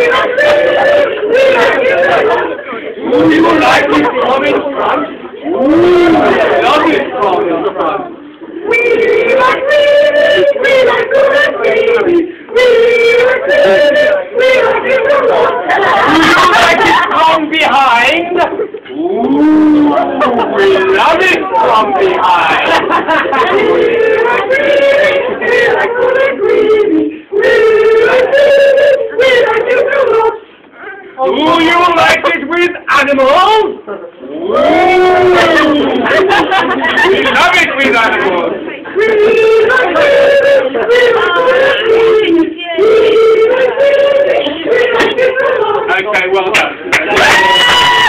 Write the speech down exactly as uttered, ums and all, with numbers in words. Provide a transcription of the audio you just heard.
Ooh, you like it from in front? Ooh, love it from in front. We like it, we like it, we like it, we like it from you like it from behind? Ooh, we love it from behind. We like it, we like it, we like it, we like it from you. Do you like it with animals? Ooh. We love it with animals. We like it, we like it, we like it, we like it. Okay, well done.